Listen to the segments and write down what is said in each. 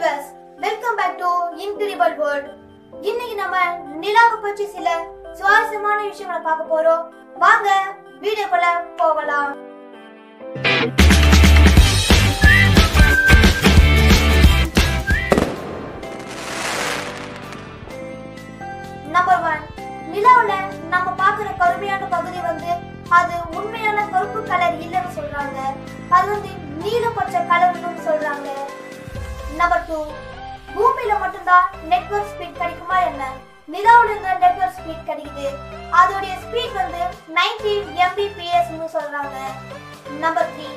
viewers, welcome back to Incredible World. இன்னைக்கு நம்ம நிலாவை பற்றி சில சுவாரஸ்யமான விஷயங்களை பார்க்க போறோம். வாங்க வீடியோக்குள்ள போகலாம். நம்பர் 1, நிலாவுல நம்ம பார்க்குற கருமையான பகுதி அது உண்மையான கருப்பு கலர் இல்லைன்னு சொல்றாங்க. அது நீல பச்சை கலர்னு சொல்றாங்க. நம்பர் 2, பூமியில மட்டும்தான் நெட்வொர்க் ஸ்பீட் கிடைக்குமா என்ன? நிலாவுல இருந்த நெட்வொர்க் ஸ்பீட் கிடைக்குது. அதோடைய ஸ்பீட் 90 Mbps னு சொல்றாங்க. நம்பர் 3,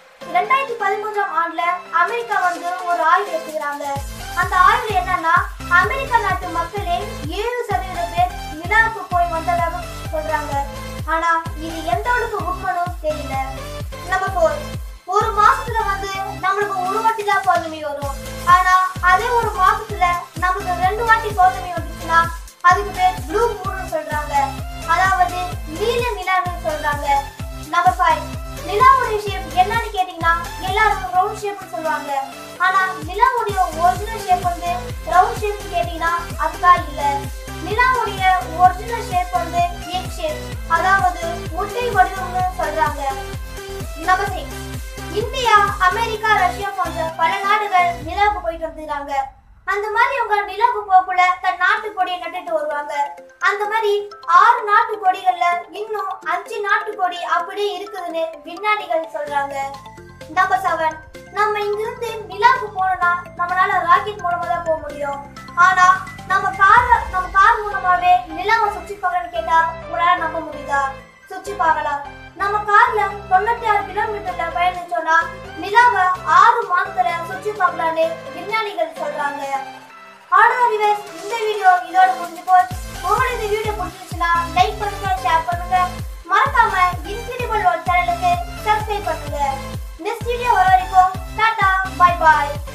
2013ஆம் ஆண்டுல அமெரிக்கா ஒரு ஆய்வு எடுத்துக்கிறாங்க. அந்த ஆய்வுல என்னன்னா, அமெரிக்கா நாட்டு மக்களே 7% பேர் நிலாவுக்கு போய் வந்ததாக சொல்றாங்க. ஆனா இது எந்த அளவுக்கு உண்மைன்னு தெரியல. நம்பர் 4, ஒரு மாசத்துல நம்மளுக்கு ஒரு வாட்டி தான் பௌர்ணமி வரும். ஆனா அதே ஒரு மாசத்துல நமக்கு 2 வாட்டி பௌர்ணமி வந்துச்சுன்னா அதுக்கு பேர் ப்ளூ மூன் சொல்றாங்க. அதாவது நீல நிலான்னு சொல்றாங்க. நம்பர் 5, நிலாவுடைய ஷேப் என்னன்னு கேட்டீங்கன்னா எல்லாரும் ரவுண்ட் ஷேப்னு சொல்லுவாங்க. ஆனா நிலாவுடைய ஒரிஜினல் ஷேப் ரவுண்ட் ஷேப்னு கேட்டீங்கன்னா அதுதான் இல்ல. நிலாவுடைய ஒரிஜினல் ஷேப் எக் ஷேப், அதாவது முட்டை வடிவம்னு சொல்றாங்க. நம்பர் 6, இந்தியா, அமெரிக்கா, ரஷ்யா போன்ற பல நாடுகள் நிலாவுக்கு போயிட்டு வந்துருக்காங்க. அந்த மாதிரி அவங்க நிலாவுக்கு போகக்குள்ள தன் நாட்டு கொடியை நட்டுட்டு வருவாங்க. அந்த மாதிரி 6 நாட்டு கொடிகள்ல இன்னும் 5 நாட்டு கொடி அப்படியே இருக்குதுன்னு விஞ்ஞானிகள் சொல்றாங்க. நம்பர் 7, நம்ம இங்கிருந்து நிலாவுக்கு போனோம்னா நம்மளால ராக்கெட் மூலமா தான் போக முடியும். ஆனா நம்ம கார் மூலமாவே நிலாவை சுற்றி பார்க்கணும்னு கேட்டா உங்களால நம்ப முடியுதா? சுற்றி பார்க்கலாம். நம்ம கார்ல 96 கிலோமீட்டர்ல பயணிச்சோம்னா நிலாவை 6 மாதத்துல சுற்றி பார்க்கலான்னு விஞ்ஞானிகள் சொல்றாங்க. அவ்வளவுதான், இந்த வீடியோ இதோட முடிஞ்சு போச்சு. உங்களுக்கு இந்த வீடியோ பிடிச்சிருச்சுன்னா லைக் பண்ணுங்க, ஷேர் பண்ணுங்க, மறக்காம இன்கிரெடிபிள் வேர்ல்ட் சேனலுக்கு சப்ஸ்கிரைப் பண்ணுங்க. நெக்ஸ்ட் வீடியோ வர வரைக்கும் டாடா, பை பாய்.